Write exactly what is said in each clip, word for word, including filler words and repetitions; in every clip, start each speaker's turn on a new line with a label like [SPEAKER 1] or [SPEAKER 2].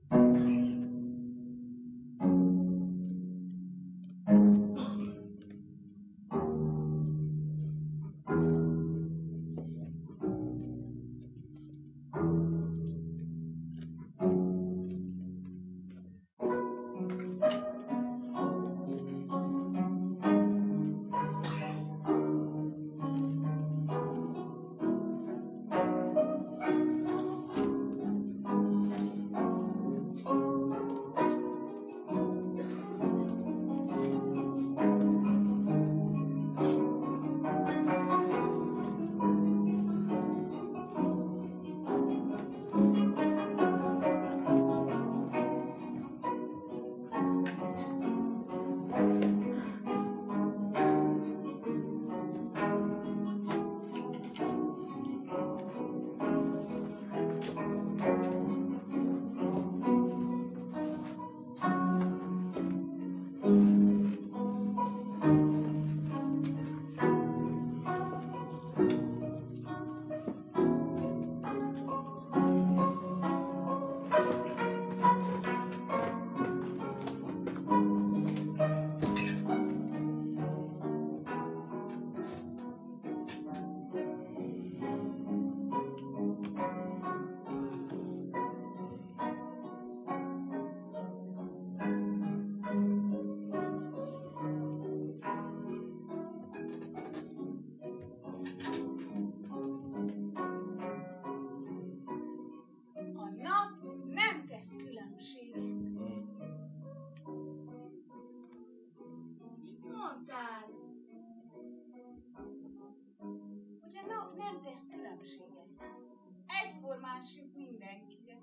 [SPEAKER 1] Egyformán süt mindenkire.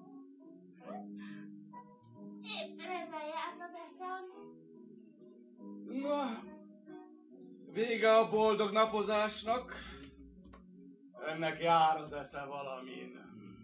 [SPEAKER 1] Éppen ezzel járt az eszem.
[SPEAKER 2] Na, vége a boldog napozásnak. Ennek jár az esze valamin.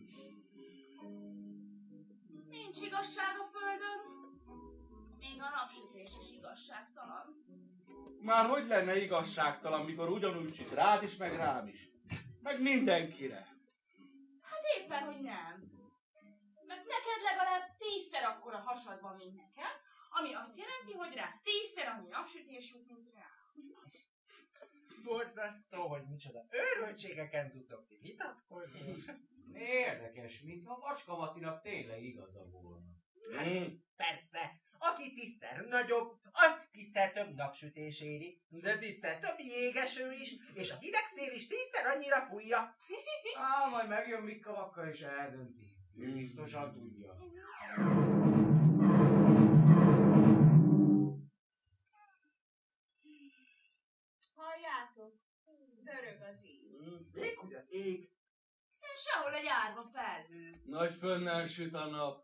[SPEAKER 1] Nincs igazság a földön. Még a napsütés is igazságtalan.
[SPEAKER 2] Már hogy lenne igazságtalan, mikor ugyanúgy süt rád is, meg rám is. Meg mindenkire.
[SPEAKER 1] Hát éppen, hogy nem. Mert neked legalább tízszer akkora hasad van, mint nekem, ami azt jelenti, hogy rá tízszer annyi napsütés jut, mint rá.
[SPEAKER 3] Borzasztó, hogy micsoda őrültségeken tudtok ti vitatkozni.
[SPEAKER 4] Érdekes, mintha Macska Matinak tényleg igaza volna.
[SPEAKER 3] Hát, persze, aki tízszer nagyobb, azt tízszer több napsütés éri, de tízszer több jégeső is, és a hideg szél is tízszer annyira fújja.
[SPEAKER 4] Á, majd megjön Mikka Vakka és eldönti. Ő biztosan tudja.
[SPEAKER 1] Halljátok? Dörög az ég.
[SPEAKER 3] Ég, hogy az ég.
[SPEAKER 1] Hiszen sehol egy árva felhő.
[SPEAKER 2] Nagy fönnel süt a nap.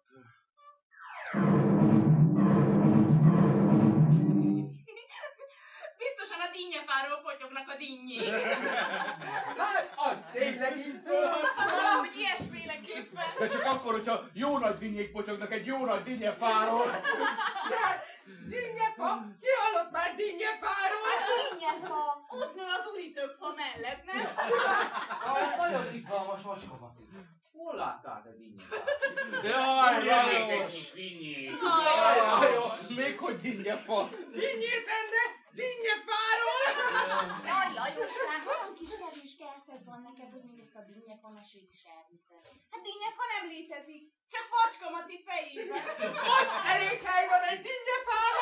[SPEAKER 1] Biztosan a dinnyefáról potyognak a dinnyék.
[SPEAKER 3] Hát, az tényleg így szól.
[SPEAKER 1] Valahogy ilyesféleképpen.
[SPEAKER 2] De csak akkor, hogyha jó nagy dinnyék potyognak egy jó nagy dinnyefáról.
[SPEAKER 3] De, dinnyefa? Ki hallott már dinnyefáról?
[SPEAKER 1] A dinnyefa! Ott nő az ulitőkfa mellett, nem?
[SPEAKER 4] Ez nagyon izgalmas, Macska Mati. Hol láttál te dinnyefát?
[SPEAKER 2] Jaj,
[SPEAKER 4] Jaj,
[SPEAKER 2] Lajos!
[SPEAKER 4] dinnyét!
[SPEAKER 2] Jaj, Lajos! Még hogy dinnyefa?
[SPEAKER 3] Dinnyét enne? Dinnyefáról?
[SPEAKER 1] Jaj, Lajoskán, olyan kis kevés kerszed van neked, hogy még ezt a dinnyefa mesét is elhiszed. Hát dinnyefa nem létezik, csak Macska Mati fejében.
[SPEAKER 3] Ott elég hely van egy dinnyefára?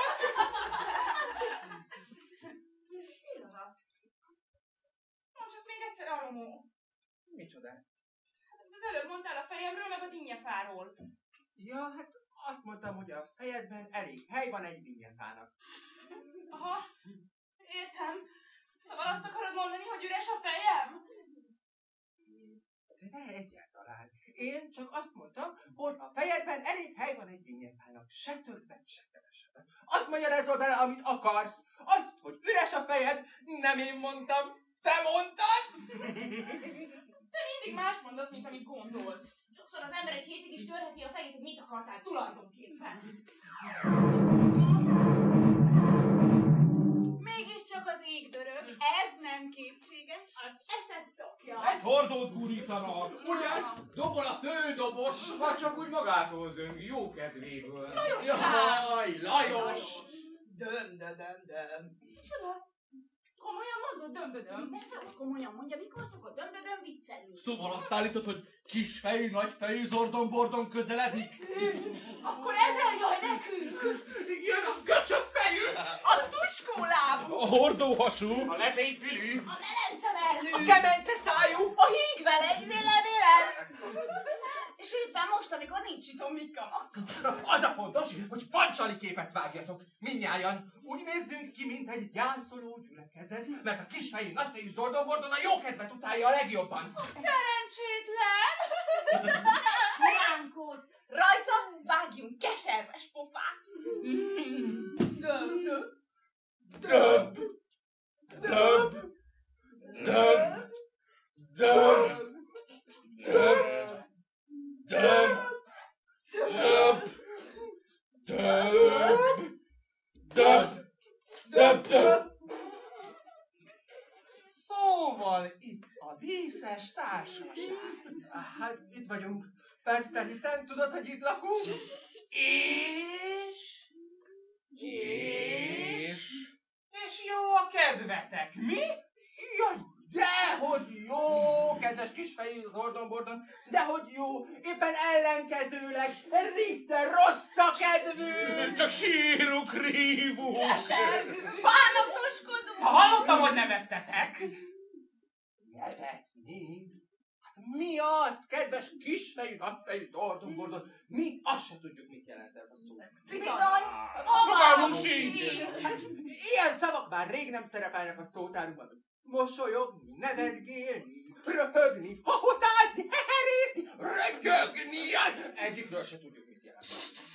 [SPEAKER 1] Pillanat. Mondd csak még egyszer a Romó.
[SPEAKER 3] Micsoda?
[SPEAKER 1] Az előbb mondtál a fejemről, meg a dinnyefáról.
[SPEAKER 3] Ja, hát azt mondtam, hogy a fejedben elég hely van egy dinnyefának.
[SPEAKER 1] Aha, értem. Szóval azt akarod mondani, hogy üres a fejem?
[SPEAKER 3] De ne egyáltalán. Én csak azt mondtam, hogy a fejedben elég hely van egy dinnyefának. Se többet, se kevesebbet. Azt magyarázol bele, amit akarsz. Azt, hogy üres a fejed, nem én mondtam. Te mondtad?
[SPEAKER 1] Te mindig más mondasz, mint amit gondolsz. Sokszor az ember egy hétig is törheti a fejét, hogy mit akartál tulajdonképpen. Mégiscsak az ég dörög, ez nem kétséges. Az eszed tokja.
[SPEAKER 3] Ez
[SPEAKER 2] hordót gurítanak.
[SPEAKER 3] Ugye? Dobol a fődobos.
[SPEAKER 4] Ha csak úgy magától zöng, jó kedvéből.
[SPEAKER 3] Jaj, Lajos.
[SPEAKER 1] Döm, döm, döm, döm. Micsoda? Komolyan mondod, döm, döm, döm? Persze, hogy komolyan mondja, mikor szokott döm, döm, döm viccelni.
[SPEAKER 2] Szóval azt állítod, hogy kisfejű, nagyfejű zordon-bordon közeledik?
[SPEAKER 1] Akkor ezer jaj nekünk!
[SPEAKER 3] Jön a köcsögfejű.
[SPEAKER 1] A tuskólábú!
[SPEAKER 2] A hordóhasú.
[SPEAKER 4] A lepélyfülű.
[SPEAKER 1] A melence mellű!
[SPEAKER 3] A kemence szájú.
[SPEAKER 1] A híg vele, izé levélet! És éppen most, amikor nincs itt a Mikka Makka.
[SPEAKER 3] Az a fontos, hogy fancsali képet vágjatok. Mindnyájan úgy nézzünk ki, mint egy gyászoló gyülekezet, mert a kisfejű, nagyfejű zordonbordon a jó kedvet utálja a legjobban.
[SPEAKER 1] Szerencsétlen! Smiánkóz! Rajta vágjunk keserves pofát! Döm, döm.
[SPEAKER 2] Döbb. Döbb. Döbb. Döbb. Döbb. Döbb. Döbb. Döbb. Döbb. Döbb. Döbb.
[SPEAKER 5] Szóval itt a díszes társaság.
[SPEAKER 3] Hát itt vagyunk. Persze, hiszen tudod, hogy itt lakunk?
[SPEAKER 5] És...
[SPEAKER 3] És...
[SPEAKER 5] És jó a kedvetek, mi?
[SPEAKER 3] Jaj, dehogy jó, kedves kisfejű zordonbordon, dehogy jó, éppen ellenkezőleg, rissze rossz a kedvünk!
[SPEAKER 2] Csak sírunk, rívunk.
[SPEAKER 1] Kesergünk, bánatoskodunk!
[SPEAKER 5] Ha hallottam, hogy nevettetek.
[SPEAKER 3] Nevetni? Hát mi az, kedves kisfejű, nagyfejű zordonbordon? Mi azt se tudjuk, mit jelent ez a szó.
[SPEAKER 1] Bizony!
[SPEAKER 2] Fogalmunk sincs.
[SPEAKER 3] Hát, ilyen szavak már rég nem szerepelnek a szótárunkban. Mosolyogni, nevetgélni, röhögni, hahotázni, heherészni, rögögni. Egyikről se tudjuk, mit jelent.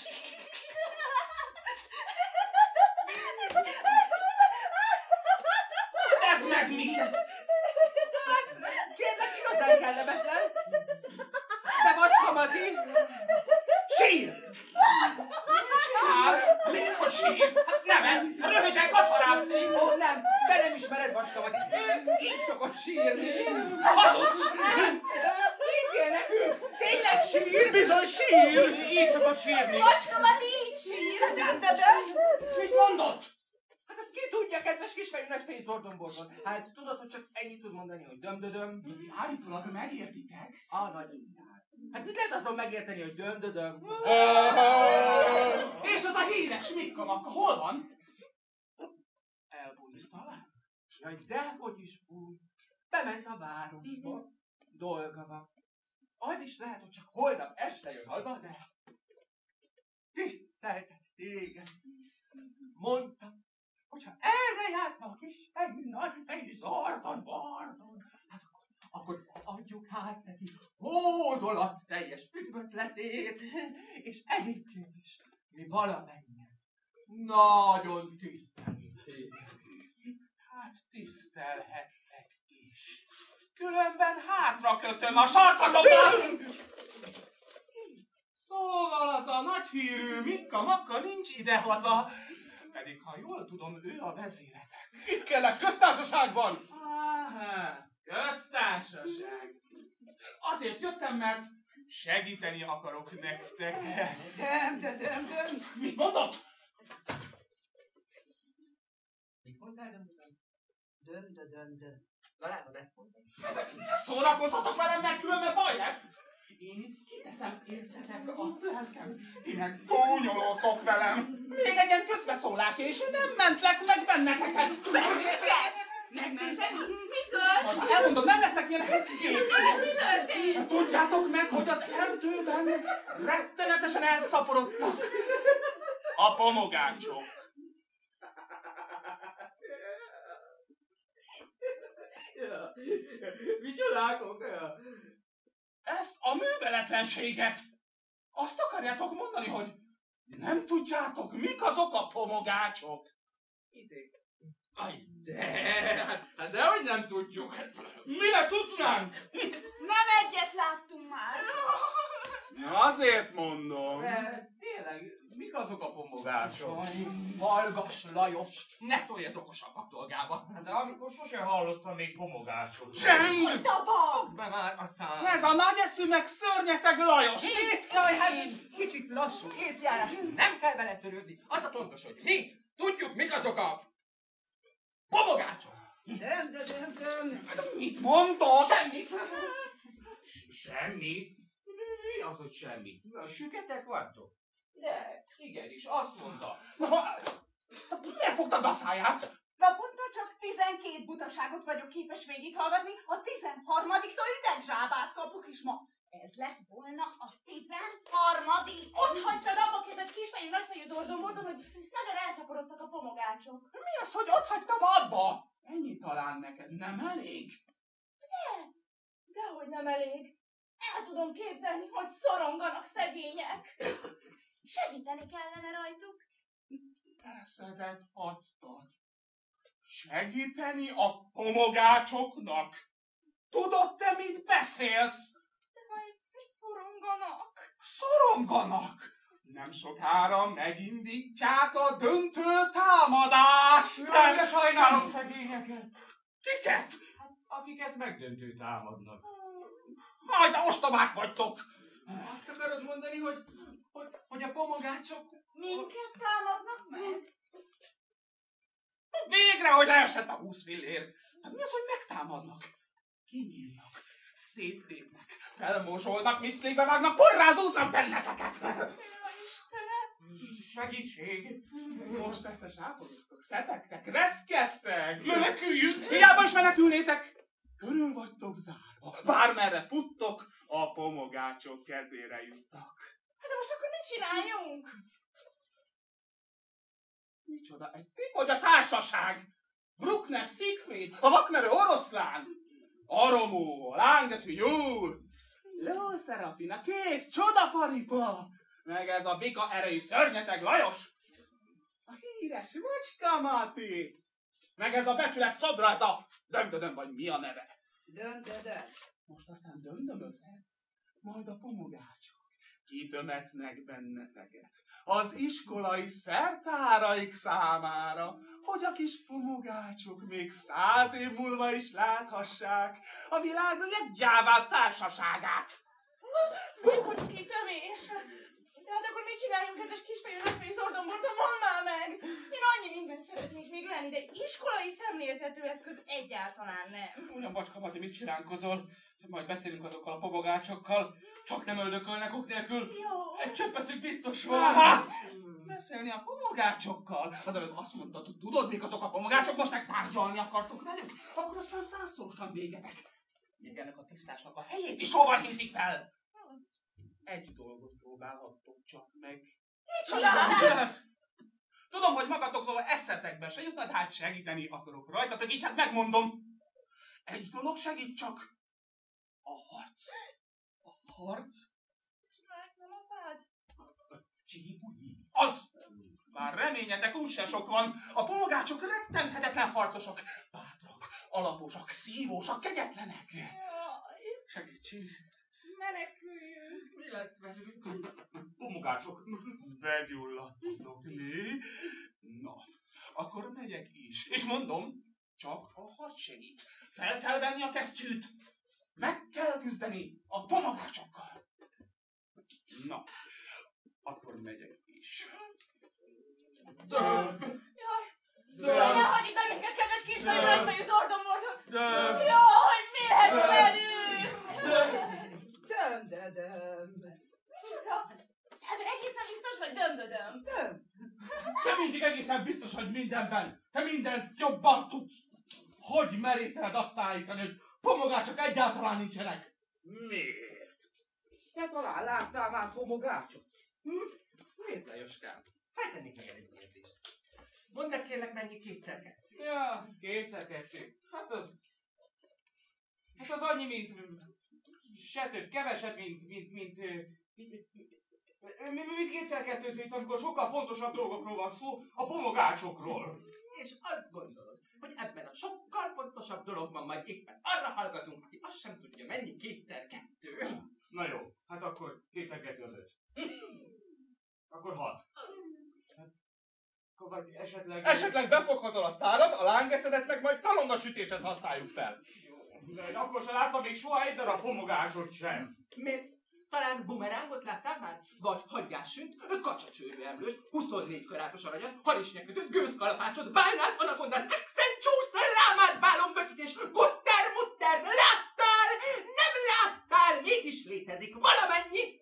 [SPEAKER 5] Ez meg mi?
[SPEAKER 3] Hát, kérlek, igazán kellemetlen. De Macska Mati, sír!
[SPEAKER 5] Csinál? Miért, hogy sír? Hát nevet, röhögyen kacsorászik.
[SPEAKER 3] Ó, nem, te nem ismered Macska Mati. Ő így szokott sírni.
[SPEAKER 5] Hazudsz!
[SPEAKER 3] Nem, higgyél nekünk, tényleg sír.
[SPEAKER 2] Bizony sír.
[SPEAKER 4] Így szokott sírni.
[SPEAKER 1] Macska Mati így sír! Döm, döm, döm!
[SPEAKER 5] Mit mondott?
[SPEAKER 3] Hát azt ki tudja, kedves kisfejű nagyfejű zordonbordon. Hát tudod, hogy csak ennyit tud mondani, hogy döm-dödöm.
[SPEAKER 5] Állítólag megértitek.
[SPEAKER 3] A nagy intár. Hát mit lehet azon megérteni, hogy döm-dödöm?
[SPEAKER 5] És az a híres Mikka Makka hol van? Elbújt talán?
[SPEAKER 3] Jaj, dehogy is úgy. Bement a városba. Dolga van. Az is lehet, hogy csak holnap este jön haza, de... Tiszteltet téged. Mondtam, hogyha erre járna a kisfejű, nagyfejű zordonbordon, hát akkor adjuk hát neki hódolat teljes üdvözletét, és egyébként is mi valamennyien nagyon tisztelünk téged.
[SPEAKER 5] Hát tisztelhettek is. Különben hátra kötöm a sarkatokat! Szóval az a nagyhírű Mikka Makka nincs idehaza. Pedig ha jól tudom, ő a vezéretek.
[SPEAKER 2] Itt kellek, köztársaságban.
[SPEAKER 5] Áhá, köztársaság. Azért jöttem, mert segíteni akarok nektek.
[SPEAKER 1] Döm, döm, döm, döm!
[SPEAKER 5] Mit mondott?
[SPEAKER 3] Mit mondtál, döm-dödöm? Döm-dödöm-döm. Na látod, ezt mondtam.
[SPEAKER 5] Szórakozzatok velem, mert különben baj lesz. Én itt kiteszem értetek a lelkem. Ti meg gúnyolódtok velem. Még egy ilyen közbeszólás, és nem mentlek meg benneteket.
[SPEAKER 1] Megmentek? Mitől?
[SPEAKER 5] Ha elmondom, nem lesznek ilyenek.
[SPEAKER 1] És mi történt?
[SPEAKER 5] Tudjátok meg, hogy az erdőben rettenetesen elszaporodtak a pomogácsok.
[SPEAKER 4] Mi csodálkok?
[SPEAKER 5] Ezt a műveletlenséget. Azt akarjátok mondani, hogy nem tudjátok, mik azok a pomogácsok?
[SPEAKER 3] Izék.
[SPEAKER 4] Aj, de, hát, hát dehogy nem tudjuk.
[SPEAKER 2] Mire tudnánk?
[SPEAKER 1] Nem egyet láttunk már!
[SPEAKER 2] Azért mondom.
[SPEAKER 4] De tényleg, mik azok a pomogácsok?
[SPEAKER 3] Jaj, hallgass, Lajos, ne szólj az okosabbak dolgába.
[SPEAKER 4] Hát de amikor sose hallottam még pomogácsot.
[SPEAKER 2] Csend!
[SPEAKER 1] Tabak!
[SPEAKER 3] már a szám.
[SPEAKER 5] Ez a nagy eszű meg szörnyeteg Lajos, mi?
[SPEAKER 3] Jaj, hát kicsit lassú észjárás, nem kell beletörődni. Az a fontos, hogy mi tudjuk, mik azok a pomogácsok.
[SPEAKER 6] Döm, döm, döm, döm.
[SPEAKER 5] Mit mondod?
[SPEAKER 3] Semmit.
[SPEAKER 4] Semmi? Mi az, hogy semmi? Süketek vagytok? De, igenis, azt mondta.
[SPEAKER 5] Na, miért fogtad be a száját?
[SPEAKER 1] Naponta csak tizenkét butaságot vagyok képes végighallgatni, a tizenharmadiktól idegzsábát kapok is ma. Ez lett volna a tizenharmadik. Ott hagytad abba képes kisfejű, nagyfejű zordombordon, hogy nagyon elszaporodtak a pomogácsok.
[SPEAKER 5] Mi az, hogy ott hagytam abba? Ennyi talán neked nem elég?
[SPEAKER 1] De, dehogy nem elég. El tudom képzelni, hogy szoronganak szegények. Segíteni kellene rajtuk.
[SPEAKER 5] Eszedet adtad. Segíteni a pomogácsoknak? Tudod te, mit beszélsz?
[SPEAKER 1] De majd szoronganak.
[SPEAKER 5] Szoronganak! Nem sokára megindítják a döntő támadást!
[SPEAKER 4] Nem, sajnálom szegényeket.
[SPEAKER 5] Kiket?
[SPEAKER 4] Hát, akiket megdöntő támadnak.
[SPEAKER 5] Majd ostobák vagytok!
[SPEAKER 3] Azt akarod mondani, hogy, hogy, hogy a pomogácsok...
[SPEAKER 1] Minket támadnak meg?
[SPEAKER 5] Végre, hogy leesett a húsz fillér! Hát mi az, hogy megtámadnak? Kinyílnak, széttépnek, felmózsolnak, miszlébe vágnak, porrázóznak benneteket!
[SPEAKER 1] Istenem!
[SPEAKER 5] Segítség! Most ezt sáporoztok, szepegtek, reszkedtek!
[SPEAKER 2] Meneküljünk!
[SPEAKER 5] Hiába is menekülnétek! Körül vagytok zárva, bármerre futtok, a pomogácsok kezére juttak.
[SPEAKER 1] Hát de most akkor mit csináljunk?
[SPEAKER 5] Micsoda egy micsoda társaság! Bruckner Siegfried, a vakmerő oroszlán! Aromó, a lángeszű Júl! Ló Szerafina, két csodaparipa! Meg ez a bika erejű szörnyeteg Lajos! A híres Macska Mati! Meg ez a becsület szobra, ez a dömdödöm, vagy mi a neve?
[SPEAKER 6] Döm, döm, döm.
[SPEAKER 5] Most aztán döndömözhetsz, majd a pomogácsok kitömetnek benneteket az iskolai szertáraik számára, hogy a kis pomogácsok még száz év múlva is láthassák a világ leggyávább társaságát.
[SPEAKER 1] Mi, hogy kitömés? De hát akkor mit csináljunk, kedves kisfejű, nagyfejű zordomborton, mondd már meg! Én annyi minden szeretnék még lenni, de iskolai szemléltető eszköz egyáltalán nem.
[SPEAKER 2] Ugyan, Macska Mati, mit csinálkozol? Majd beszélünk azokkal a pomogácsokkal. Csak nem öldökölnek ok nélkül.
[SPEAKER 1] Jó.
[SPEAKER 2] Egy csöppeszük biztos van. Beszélni a pomogácsokkal. Az előtt azt mondtad, hogy tudod, mik azok a pomogácsok, most meg tárgyalni akartok velük. Akkor aztán százszorosan végetek. Még ennek a tisztásnak a helyét is hova hintik fel? Egy dolgot próbálhattok csak meg.
[SPEAKER 1] Micsoda?
[SPEAKER 2] Tudom, hogy magatoktól eszetekbe se jutna, de hát segíteni akarok rajtatok, így hát megmondom. Egy dolog segít csak. A harc. A harc.
[SPEAKER 1] Meg nem a vád?
[SPEAKER 2] Csípugyi. Az! Bár reményetek úgyse sok van, a pomogácsok rettenthetetlen harcosok. Bátrak, alaposak, szívósak, kegyetlenek.
[SPEAKER 1] Jaj,
[SPEAKER 2] Segítség.
[SPEAKER 1] meneküljünk.
[SPEAKER 3] Mi lesz velük?
[SPEAKER 2] Pomogácsok, begyulladtatok, mi? Na, akkor megyek is. És mondom, csak a harc segít. Fel kell venni a kesztyűt. Meg kell küzdeni a pomogácsokkal. Na, akkor megyek is. Döbb!
[SPEAKER 1] Jaj,
[SPEAKER 2] Döbb!
[SPEAKER 1] ne hagyj itt bennünket, kedves kisfejű, nagyfejű zordomborton.
[SPEAKER 2] Döbb!
[SPEAKER 1] Jaj, mi lesz velünk?
[SPEAKER 6] Döm, döm, döm.
[SPEAKER 1] Micsoda? Ebben egészen biztos, hogy dömdödöm.
[SPEAKER 6] Döm.
[SPEAKER 2] Te mindig egészen biztos vagy mindenben. Te mindent jobban tudsz. Hogy merészeled azt állítani, hogy pomogácsok egyáltalán nincsenek?
[SPEAKER 4] Miért? Te talán láttál már pomogácsot?
[SPEAKER 3] Hm? Nézd, Lajoskám, feltennék neked egy kérdést. Mondd meg kérlek, mennyi kétszer kettő?
[SPEAKER 4] Ja, kétszer kettő. Hát az... Hát az annyi, mint... Se több, kevesebb, mint... mint... mint... mint, mint mit, mit kétszer kettőzít, amikor sokkal fontosabb dolgokról van szó, a pomogácsokról.
[SPEAKER 3] És azt gondolod, hogy ebben a sokkal fontosabb dologban majd éppen arra hallgatunk, aki azt sem tudja, mennyi kétszer kettő.
[SPEAKER 4] Na jó, hát akkor kétszer kettő az öt. Akkor hat. Akkor vagy esetleg...
[SPEAKER 2] Esetleg befoghatod a szárad, a lángeszedet meg majd szalonnasütéshez használjuk fel.
[SPEAKER 4] De én akkor sem láttam még soha egy darab homogácsot sem.
[SPEAKER 3] Miért? Talán bumerángot láttál már? Vagy hagyjássünt, kacsacsőrű emlős, huszonnégy karátos aranyat, harisnyekötőt, gőzkalapácsot, bálnát, anakondát, excencsúsz, lámát, bálonbökit és gutter-muttert láttál? Nem láttál? Mégis létezik valamennyi!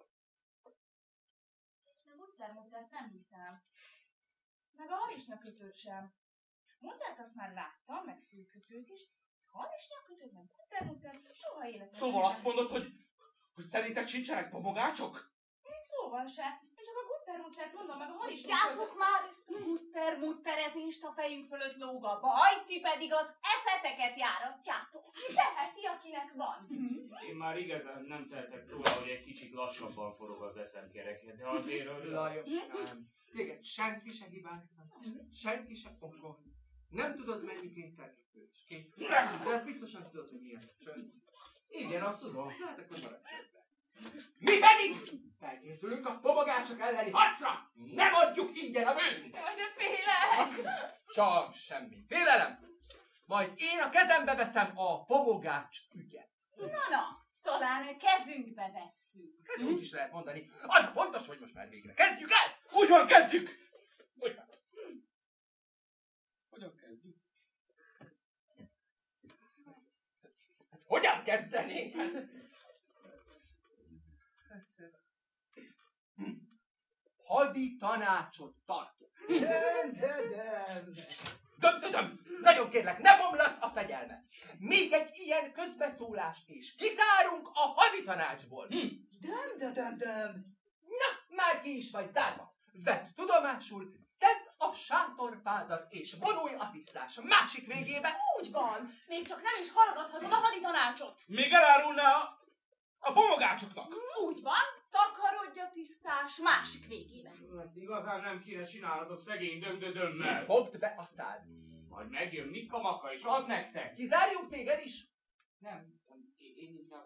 [SPEAKER 1] De gutter-muttert nem hiszem. Meg a harisnyakötőt sem. Muttert azt már láttam, meg fülkötőt is. Harisnyakötőt, meg gutter-muttert soha életemben.
[SPEAKER 2] Szóval azt mondod, hogy, hogy szerinted sincsenek pomogácsok?
[SPEAKER 1] Szóval se. Én csak a gutter-muttert mondom, meg a harisnyakötőt. Tudjátok már ezt a gutter-mutterezést a fejünk fölött lóg a baj, ti pedig az eszeteket járatjátok. Teheti, akinek van.
[SPEAKER 4] Én már igazán nem tehetek róla, hogy egy kicsit lassabban forog az eszem kereke, de azért...
[SPEAKER 3] Lajoskám, téged senki se hibáztat, senki se pokol. Nem tudod mennyi kétszer kettő és kétszer. De ezt biztosan tudod, hogy milyen csönd.
[SPEAKER 4] Igen, azt tudom.
[SPEAKER 3] Hát akkor maradj csöndben. Mi pedig felkészülünk a pomogácsok elleni harcra! Nem adjuk ingyen a bőnk!
[SPEAKER 1] Jaj, de félek!
[SPEAKER 3] Csak semmi félelem! Majd én a kezembe veszem a pomogács ügyet.
[SPEAKER 1] Na-na, talán kezünkbe vesszük.
[SPEAKER 3] Úgy is lehet mondani. Az fontos, hogy most már végre kezdjük el!
[SPEAKER 2] Úgy van, kezdjük! Úgy van. Hogyan kezdjük?
[SPEAKER 3] Hát, hogyan kezdenénk? Hát... Hadi tanácsot tartok.
[SPEAKER 6] Döm, döm, döm.
[SPEAKER 3] Döm, döm, döm. Nagyon kérlek, ne bomlasz a fegyelmet. Még egy ilyen közbeszólás és kizárunk a hadi tanácsból. Hm.
[SPEAKER 6] Döm, döm, döm, döm.
[SPEAKER 3] Na, már ki is vagy zárva. Vedd tudomásul, szedd a sátorfádat és vonulj a tisztás másik végébe.
[SPEAKER 1] Úgy van, még csak nem is hallgathatod a haditanácsot.
[SPEAKER 2] Még elárulná a, a pomogácsoknak.
[SPEAKER 1] Úgy van, takarodj a tisztás másik végébe.
[SPEAKER 4] Ezt igazán nem kéne csinálnatok szegény döm-döm-dömmel.
[SPEAKER 3] Fogd be a szád.
[SPEAKER 4] Majd megjön Mikka Maka és ad nektek.
[SPEAKER 3] Kizárjuk téged is?
[SPEAKER 4] Nem, én inkább...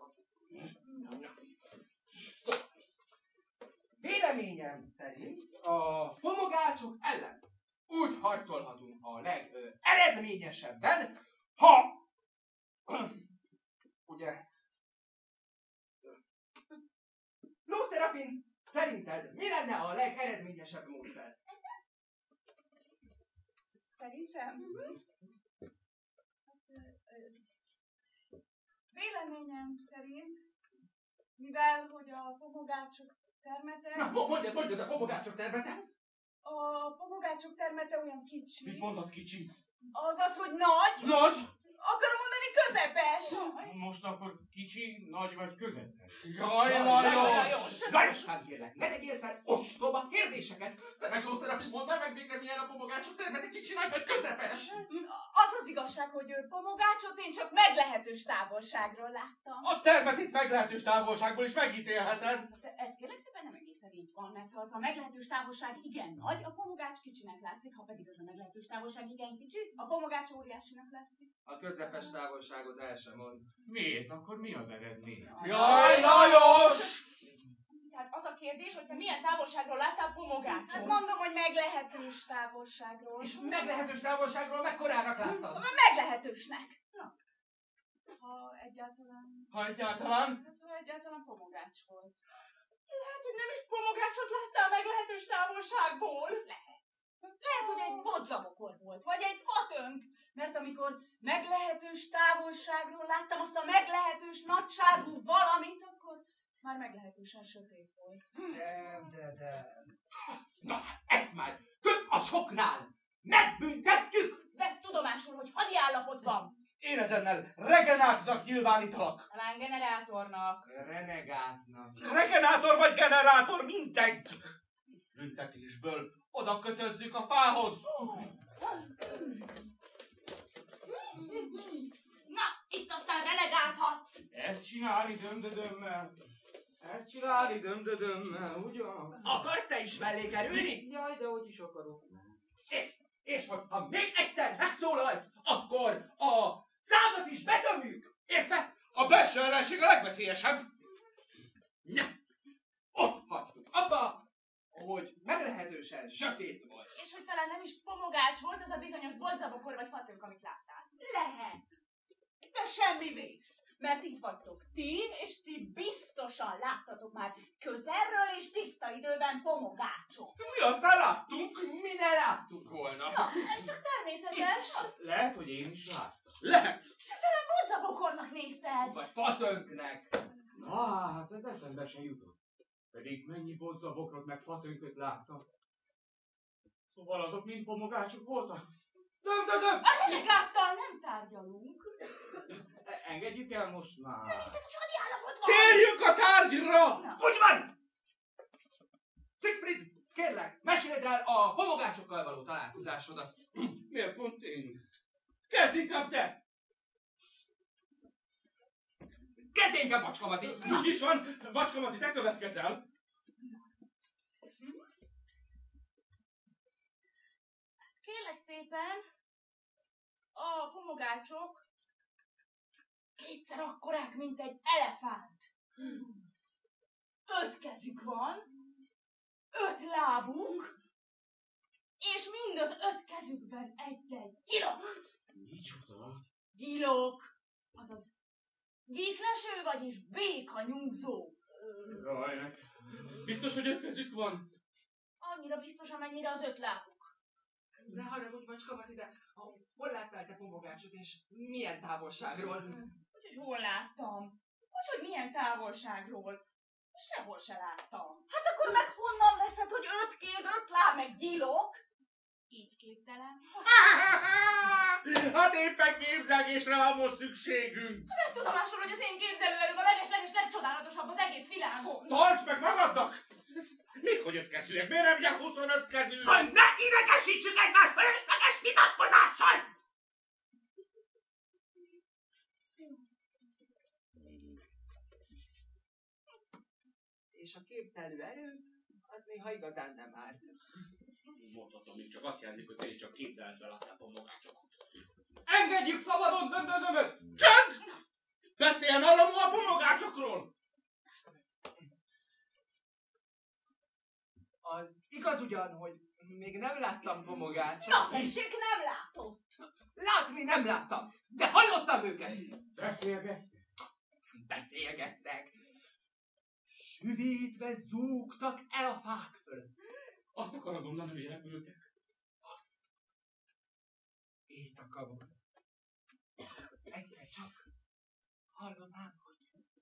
[SPEAKER 3] Véleményem szerint a pomogácsok ellen úgy harcolhatunk a legeredményesebben, ha ugye Lószerapin, szerinted mi lenne a legeredményesebb módszer?
[SPEAKER 1] Szerintem? Véleményem szerint, mivel hogy a pomogácsok termete...
[SPEAKER 3] Na, mo- mondjad, mondjad a pomogácsok termete!
[SPEAKER 1] A pomogácsok termete olyan kicsi.
[SPEAKER 2] Mit mondasz, kicsi?
[SPEAKER 1] Az az, hogy nagy.
[SPEAKER 2] Nagy?
[SPEAKER 1] Akarom mondani közepes.
[SPEAKER 4] Most akkor kicsi, nagy vagy közepes?
[SPEAKER 2] Jaj, Lajos!
[SPEAKER 3] Lajoskám, kérlek, ne tegyél fel ostoba kérdéseket! Te meg Lószerapin, mondd már meg végre milyen a pomogácsok termete, kicsi, nagy vagy közepes!
[SPEAKER 1] Az az igazság, hogy ő pomogácsot én csak meglehetős távolságról láttam.
[SPEAKER 2] A termetét meglehetős távolságból is megítélheted.
[SPEAKER 1] De ez kérlek szépen nem egészen így van, mert ha az a meglehetős távolság igen nagy, a pomogács kicsinek látszik, ha pedig az a meglehetős távolság igen kicsi, a pomogács óriásinak látszik.
[SPEAKER 3] A közepes távolságot el sem mond.
[SPEAKER 4] Miért? Akkor mi az eredmény?
[SPEAKER 2] Jaj, Lajos!
[SPEAKER 1] Tehát az a kérdés, hogy te milyen távolságról láttál pomogácsot? Hát mondom, hogy meglehetős távolságról.
[SPEAKER 3] És meglehetős távolságról mekkorának láttad?
[SPEAKER 1] Meglehetősnek. Na. Ha egyáltalán...
[SPEAKER 2] Ha egyáltalán...
[SPEAKER 1] Hát, ha egyáltalán pomogács volt. Lehet, hogy nem is pomogácsot láttál meglehetős távolságból. Lehet. Lehet, hogy egy bodzabokor volt, vagy egy fatönk. Mert amikor meglehetős távolságról láttam azt a meglehetős nagyságú valamit, akkor már meglehetősen sötét volt.
[SPEAKER 6] Döm, döm, döm.
[SPEAKER 3] Na, ez már több a soknál! Megbüntetjük!
[SPEAKER 1] Vedd tudomásul, hogy hadi állapot van.
[SPEAKER 2] Én ezennel regenátnak nyilvánítalak.
[SPEAKER 1] Talán generátornak.
[SPEAKER 3] Renegátnak.
[SPEAKER 2] Regenátor vagy generátor, mindegy. Büntetésből oda kötözzük a fához.
[SPEAKER 1] Na, itt aztán renegálhatsz.
[SPEAKER 4] Ezt csinálni döm-döm-dömmel. Ezt csinálni döm-döm-dömmel, ugyan?
[SPEAKER 3] Akarsz te is mellé kerülni?
[SPEAKER 4] Jaj, de hogy is akarok.
[SPEAKER 3] És, és hogyha még egyszer megszólalsz, akkor a szádat is betömjük! Értve?
[SPEAKER 2] A belső ellenség a legveszélyesebb.
[SPEAKER 3] Na, ott hagytuk abba, hogy meglehetősen sötét volt.
[SPEAKER 1] És hogy talán nem is pomogács volt az a bizonyos boldzabokor vagy fatönk, amit láttál. Lehet. itt a semmi vész. Mert itt vagytok ti, és ti biztosan láttatok már közelről és tiszta időben pomogácsot.
[SPEAKER 3] Mi aztán láttunk, mi ne láttuk volna.
[SPEAKER 1] Na, ez csak természetes.
[SPEAKER 4] Lehet, hogy én is láttam.
[SPEAKER 2] Lehet.
[SPEAKER 1] Csak talán bodzabokornak nézted.
[SPEAKER 3] Vagy patönknek.
[SPEAKER 4] Na, hát ez eszembe se jutott. Pedig mennyi bodzabokrot meg fatönköt láttam. Szóval azok mind pomogácsok voltak? Döm, döm, döm!
[SPEAKER 1] A renegáddal nem tárgyalunk.
[SPEAKER 4] E- Engedjük el most már.
[SPEAKER 1] Hogy állapot van?
[SPEAKER 2] Térjünk a tárgyra!
[SPEAKER 1] Na.
[SPEAKER 3] Úgy van! Siegfried, kérlek, meséld el a pomogácsokkal való találkozásodat.
[SPEAKER 2] Miért pont én? Kezdj inkább te!
[SPEAKER 3] Kezdj inkább, Bacskamati!
[SPEAKER 2] Úgy is van, Bacskamati, te következel.
[SPEAKER 1] Kérlek szépen, a pomogácsok kétszer akkorák, mint egy elefánt. Öt kezük van, öt lábuk, és mind az öt kezükben egy-egy gyilok.
[SPEAKER 4] Micsoda?
[SPEAKER 1] Gyilok, azaz gyíkleső, vagyis béka nyúzó.
[SPEAKER 4] Jaj, nek.
[SPEAKER 2] Biztos, hogy öt kezük van?
[SPEAKER 1] Annyira biztos, amennyire az öt lábuk.
[SPEAKER 3] Ne haragudj, Bacskamati, de hol láttál te pomogácsot, és milyen távolságról?
[SPEAKER 1] Úgyhogy hol láttam? Úgyhogy milyen távolságról? Sehol se láttam. Hát akkor meg honnan veszed, hogy öt kéz, öt láb, meg gyilok? Így képzelem.
[SPEAKER 2] Hát éppen képzelgésre van most szükségünk.
[SPEAKER 1] Vedd tudomásul, hogy az én képzelőerőm a leges-leges legcsodálatosabb az egész világon.
[SPEAKER 2] Tarts meg magadnak! Mik, hogy öt kezűek? Miért nem gyák huszonöt kezű?
[SPEAKER 3] Hogy ne idegesítsük egymást fölösleges vitatkozással! És a képzelő erő, az néha igazán nem árt.
[SPEAKER 2] Mondhatom, még csak azt jelzik, hogy te is csak képzeletben láttál pomogácsokat.
[SPEAKER 4] Engedjük szabadon, döm, döm, döm!
[SPEAKER 2] Csend! Beszéljen arra a pomogácsokról!
[SPEAKER 3] Az igaz ugyan, hogy még nem láttam pomogácsot.
[SPEAKER 1] Na tessék, nem látott.
[SPEAKER 3] Látni nem láttam, de hallottam őket.
[SPEAKER 4] Beszélgettek.
[SPEAKER 3] Beszélgettek. Süvítve zúgtak el a fák fölött.
[SPEAKER 2] Azt akarod mondani, hogy repültek.
[SPEAKER 3] Azt. Éjszaka volt. Egyszer csak hallottam, hogy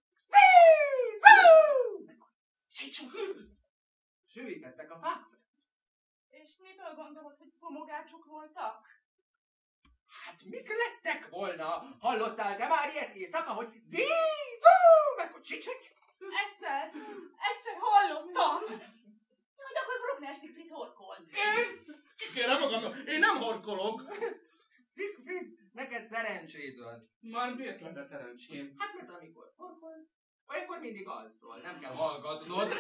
[SPEAKER 3] Zí-zú! Csicsú! Süvítettek a fák fölött.
[SPEAKER 1] És miből gondolod, hogy pomogácsok voltak?
[SPEAKER 3] Hát mit lettek volna? Hallottál te már ilyet éjszaka, hogy zí-zú! Meg hogy csicsek?
[SPEAKER 1] Egyszer, egyszer hallottam. Jaj, de akkor Bruckner Siegfried horkolt.
[SPEAKER 2] Én? Kikérem magam, én nem horkolok.
[SPEAKER 3] Siegfried, neked szerencséd van.
[SPEAKER 2] Már miért lenne szerencsém?
[SPEAKER 3] Hát mert amikor horkolsz, olyankor mindig alszol, nem kell hallgatnod.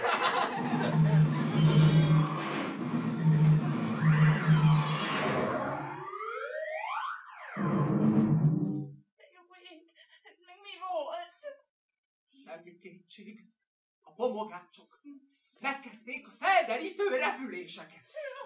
[SPEAKER 1] De jó, hogy én, meg mi volt?
[SPEAKER 3] Semmi kétség. A pomogácsok megkezdték a felderítő repüléseket.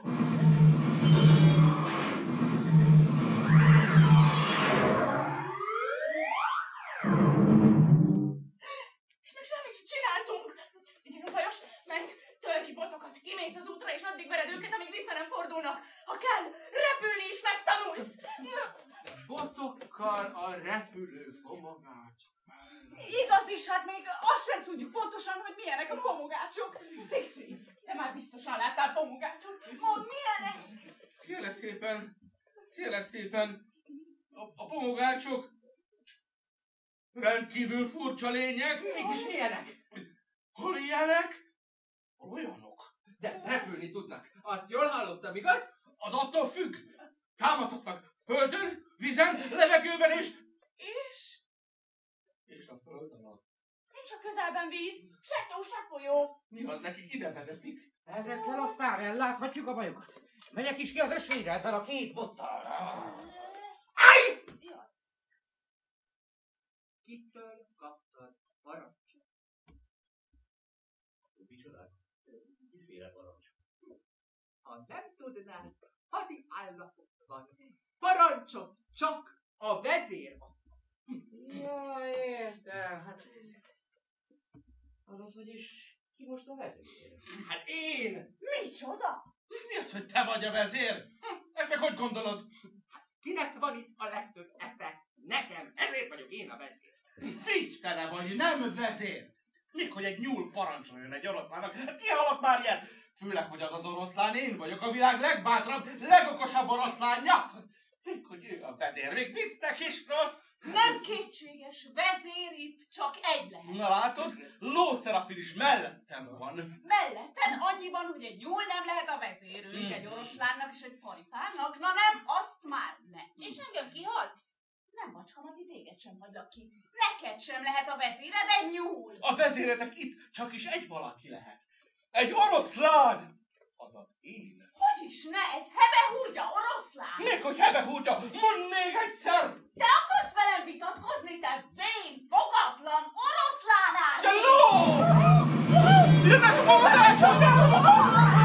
[SPEAKER 1] És még semmit sem csináltunk. Gyere, Lajos, menj, tölj ki botokat, kimész az útra, és addig vered őket, amíg vissza nem fordulnak. Ha kell, repülni is megtanulsz.
[SPEAKER 3] Botokkal a repülő pomogács.
[SPEAKER 1] Igaz is, hát még azt sem tudjuk pontosan, hogy milyenek a pomogácsok. Siegfried, te már biztosan láttál pomogácsot. Mondd, milyenek?
[SPEAKER 2] Kérlek szépen, kérlek szépen, a, a pomogácsok rendkívül furcsa lények.
[SPEAKER 3] Mégis milyenek?
[SPEAKER 2] Hol ilyenek? Olyanok.
[SPEAKER 3] De repülni tudnak. Azt jól hallottam, igaz?
[SPEAKER 2] Az attól függ. Támadhatnak földön, vízen, levegőben és...
[SPEAKER 1] És?
[SPEAKER 2] És a föld alatt.
[SPEAKER 1] Nincs a közelben víz, se tó, se folyó.
[SPEAKER 2] Mi az, nekik ide vezetik?
[SPEAKER 6] Ezekkel aztán elláthatjuk a bajokat. Megyek is ki az ösvényre ezzel a két bottal.
[SPEAKER 3] Állj! Kitől kaptad parancsot?
[SPEAKER 4] Micsoda? Miféle parancs?
[SPEAKER 3] Ha nem tudnád, hadi állapotban parancsot csak a vezér ad.
[SPEAKER 6] Ja, értem. Hát... Azaz, hogy is ki most a vezér?
[SPEAKER 3] Hát én!
[SPEAKER 1] Micsoda?
[SPEAKER 5] Mi az, hogy te vagy a vezér? Hm, ezt meg hogy gondolod?
[SPEAKER 3] Kinek van itt a legtöbb esze? Nekem, ezért vagyok én a vezér.
[SPEAKER 5] Figyfele vagy, nem vezér! Még hogy egy nyúl parancsoljon egy oroszlának, hát ki hallott már ilyet? Főleg, hogy az az oroszlán én vagyok, a világ legbátrabb, legokosabb oroszlánja. Még hogy ő a vezér, még visznek is rossz.
[SPEAKER 1] Nem kétséges, vezér itt csak egy lehet.
[SPEAKER 5] Na látod, Lószerafin is mellettem van.
[SPEAKER 1] Melletten annyiban, hogy egy nyúl nem lehet a vezérünk,
[SPEAKER 5] Mm.
[SPEAKER 1] egy oroszlánnak és egy paripának, na nem, azt már ne.
[SPEAKER 7] És engem kihagysz?
[SPEAKER 1] Nem macskamat, téged sem hagylak ki. Neked sem lehet a vezéred, egy nyúl.
[SPEAKER 5] A vezéretek itt csak is egy valaki lehet. Egy oroszlán! Azaz én.
[SPEAKER 1] Hogy is ne, egy hebehúrgya oroszlán.
[SPEAKER 5] Még hogy hebehúrja, mondd még egyszer!
[SPEAKER 1] Te akarsz velem vitatkozni, te vén, fogatlan oroszlánár!
[SPEAKER 5] De ló! Jönnek a magácsok!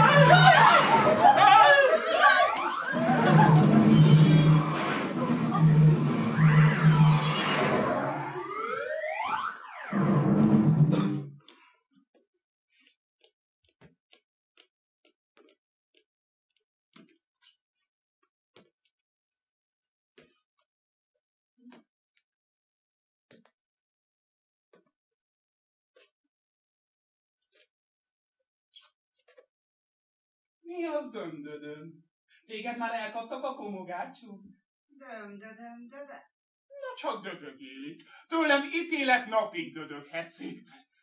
[SPEAKER 2] Mi az döndödön? Téged már elkaptak a pomogácsuk?
[SPEAKER 7] Döm, de, döm, de, de.
[SPEAKER 2] Na csak dödögél itt. Tőlem ítélet napig dödöghetsz itt.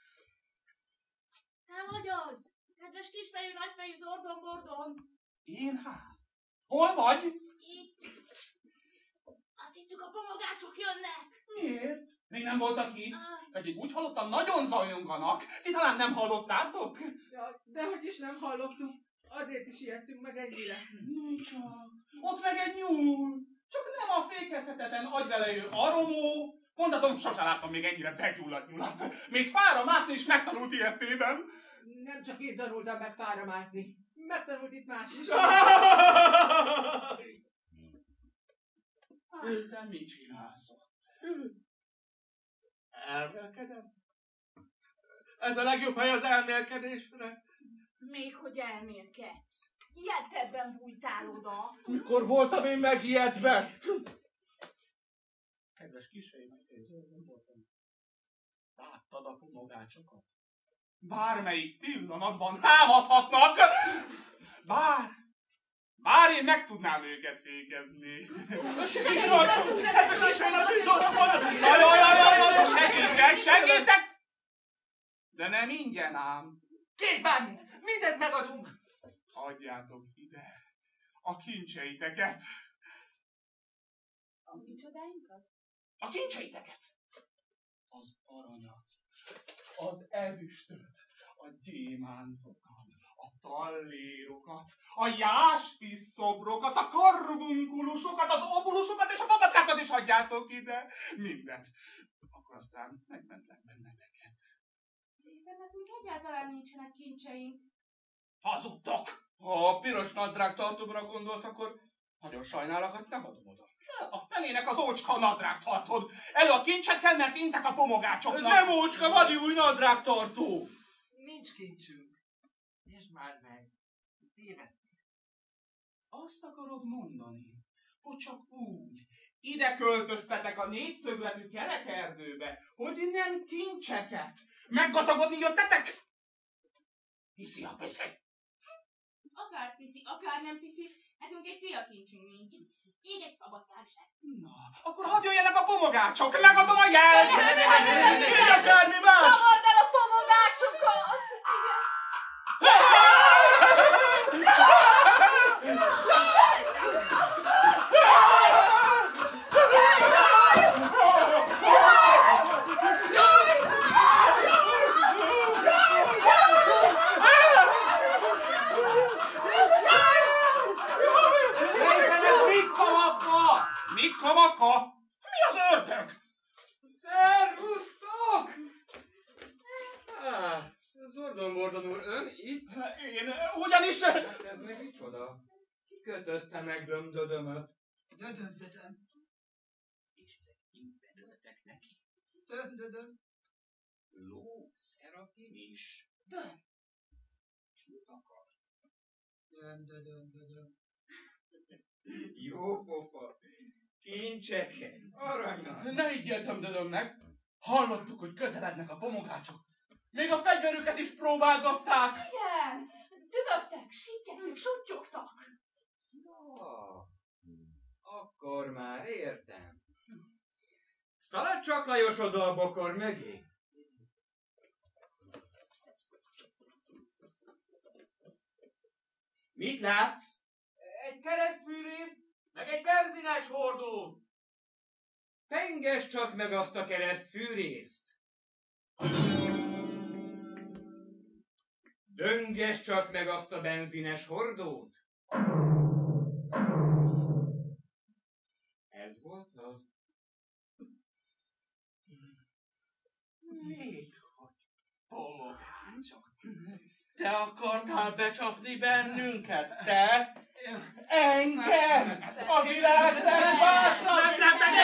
[SPEAKER 7] Te vagy az? Kedves kisfejű, nagyfejű, zordon-bordon.
[SPEAKER 2] Én hát? Hol vagy?
[SPEAKER 7] Itt. Azt hittük, a pomogácsok jönnek.
[SPEAKER 2] Miért? Még nem voltak itt?
[SPEAKER 7] Aj.
[SPEAKER 2] Pedig úgy hallottam, nagyon zajonganak. Ti talán nem hallottátok?
[SPEAKER 3] Ja, dehogy is nem hallottuk. Azért is ijedtünk meg ennyire.
[SPEAKER 2] Mi csak? Ott meg egy nyúl. Csak nem a fékezhetetlen agyvelejű aromó. Mondatom, sose láttam még ennyire begyulladt nyulat. Még fára mászni is megtanult ilyetében.
[SPEAKER 3] Nem csak én tanultam meg fára mászni. Megtanult itt más is.
[SPEAKER 2] Hát te mit csinálsz ott?
[SPEAKER 5] Elmélkedem? Ez a legjobb hely az elmélkedésre.
[SPEAKER 1] Még hogy elmélkedsz. Ilyetebben bújtál oda.
[SPEAKER 5] Mikor voltam én megijedve? Kedves kisfejű, nem voltam. Láttad a pomogácsokat?
[SPEAKER 2] Bármelyik pillanatban támadhatnak. Bár, bár én meg tudnám őket fékezni. Segítek, segítek! De nem ingyen ám.
[SPEAKER 3] Kérj bármit! Mindent megadunk!
[SPEAKER 2] Hagyjátok ide a kincseiteket.
[SPEAKER 1] A micsodáinkat?
[SPEAKER 2] A kincseiteket! Az aranyat, az ezüstöt, a gyémántokat, a tallérokat, a jáspis szobrokat, a karbunkulusokat, az obulusokat és a babackákat is hagyjátok ide. Mindent. Akkor aztán megmentlek benneteket.
[SPEAKER 7] Hiszen nekünk egyáltalán nincsenek kincseink.
[SPEAKER 2] Hazudtok!
[SPEAKER 5] Ha a piros nadrág tartóbra gondolsz, akkor nagyon sajnálok, azt nem adom oda.
[SPEAKER 2] A felének az ócska nadrág tartod. Elő a kincsekkel, mert intek a pomogácsoknak.
[SPEAKER 5] Ez nem ócska, vadi új nadrág tartó!
[SPEAKER 3] Nincs kincsünk. És már meg. Tévedtél.
[SPEAKER 2] Azt akarod mondani, hogy csak úgy ide költöztetek a négyszögletű kerekerdőbe, hogy nem kincseket. Meggazdagodni jöttetek? Hiszi a piszi.
[SPEAKER 7] Akár piszi, akár nem piszi, nekünk egy fia kincsünk nincs. Így egy szabadság se.
[SPEAKER 2] Na, akkor hadd jöjjenek a pomogácsok, megadom a jelt!
[SPEAKER 5] Így akármi más!
[SPEAKER 1] Szabad el a pomogácsokat!
[SPEAKER 2] Mikka makka? Mi az ördög?
[SPEAKER 4] Szervusztok! Ah, Zordon Bordon úr, ön itt?
[SPEAKER 2] Én ugyanis...
[SPEAKER 4] Ez még micsoda? Ki kötözte meg dömdödömöt?
[SPEAKER 3] Dödöm, dödöm.
[SPEAKER 2] És ezek mind bedöltek
[SPEAKER 3] Dön, dön, dön.
[SPEAKER 5] Ló, Szerafin is.
[SPEAKER 6] Dön.
[SPEAKER 5] Mit akar?
[SPEAKER 6] Dön, dön, dön, dön, dön.
[SPEAKER 5] Jó pofa. Kincseket, aranyat.
[SPEAKER 2] Ne higgyél Dömdödömnek! Hallottuk, hogy közelednek a pomogácsok. Még a fegyverüket is próbálgatták.
[SPEAKER 1] Igen, dübögtek, sittyegtek, suttyogtak.
[SPEAKER 5] Na, akkor már értem. Szaladj csak, Lajos, oda a bokor mögé. Mit látsz?
[SPEAKER 4] Egy keresztfűrész, meg egy benzines hordó.
[SPEAKER 5] Pengesd csak meg azt a keresztfűrészt. Döngesd csak meg azt a benzines hordót. Ez volt az.
[SPEAKER 2] Még hogy pomogácsok. Te akartál becsapni bennünket, te? Engem! A világ legbátrabb! Nem, nem, nem,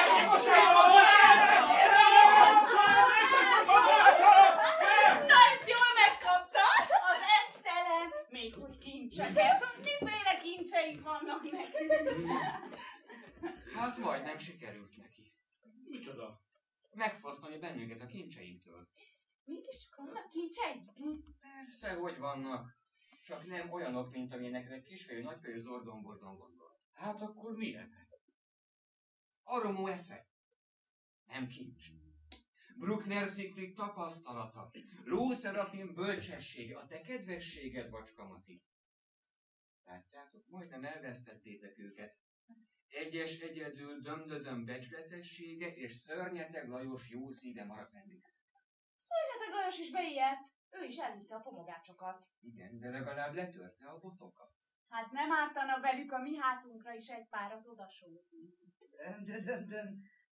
[SPEAKER 1] Na, ezt jól megkaptad? Az esztelen, még hogy kincseket. Miféle kincseink vannak nekünk?
[SPEAKER 5] Hát majdnem sikerült neki.
[SPEAKER 4] Micsoda?
[SPEAKER 5] Megfosztani bennünket a kincseinktől.
[SPEAKER 1] Mégiscsak vannak kincseink?
[SPEAKER 5] Persze, hogy vannak. Csak nem olyanok, mint amilyenekre egy kisfejű, nagyfejű Zordon-Bordon gondol.
[SPEAKER 4] Hát akkor milyenek?
[SPEAKER 5] Aromó esze. Nem kincs. Bruckner Siegfried tapasztalata. Ló Szerafin bölcsessége, a te kedvességed, Bacska Mati. Látjátok, majdnem elvesztettétek őket. Egyes egyedül Dömdödöm becsületessége és Szörnyeteg Lajos jó szíve maradt bennük.
[SPEAKER 1] Szörnyeteg Lajos is beijedt. Ő is elvitte a pomogácsokat.
[SPEAKER 5] Igen, de legalább letörte a botokat.
[SPEAKER 1] Hát nem ártana velük a mi hátunkra is egy párat odasózni.
[SPEAKER 6] Dön, dön, dön, dön.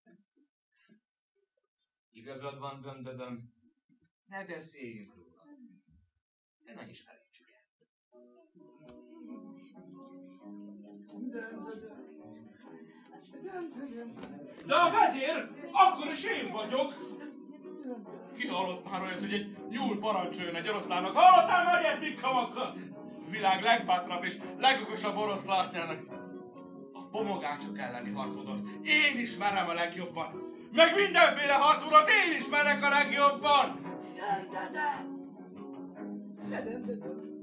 [SPEAKER 5] Igazad van, Dömdödöm. Ne beszéljünk róla. De ne is felejtsük el.
[SPEAKER 2] De a vezér, akkor is én vagyok. Ki hallott már olyat, hogy egy nyúl parancsoljon egy oroszlának? Hallottál már ilyet, Mikka Makka? Világ legbátrabb és legokosabb oroszlátjának. A pomogácsok elleni harcvodat én ismerem a legjobban. Meg mindenféle harcvodat én ismerek a legjobban.
[SPEAKER 1] Dön, dön, dön.
[SPEAKER 6] Dön, dön, dön.